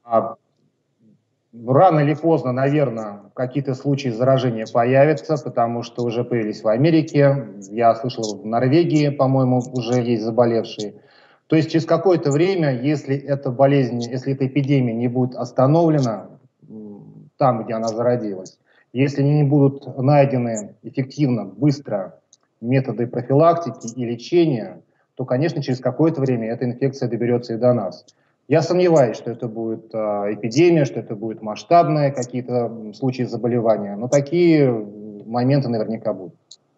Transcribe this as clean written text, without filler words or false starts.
А, Рано или поздно, наверное, какие-то случаи заражения появятся, потому что уже появились в Америке, я слышал, в Норвегии, по-моему, уже есть заболевшие. То есть через какое-то время, если эта болезнь, если эта эпидемия не будет остановлена там, где она зародилась, если не будут найдены эффективно, быстро методы профилактики и лечения, то, конечно, через какое-то время эта инфекция доберется и до нас. Я сомневаюсь, что это будет эпидемия, что это будет масштабные какие-то случаи заболевания, но такие моменты наверняка будут.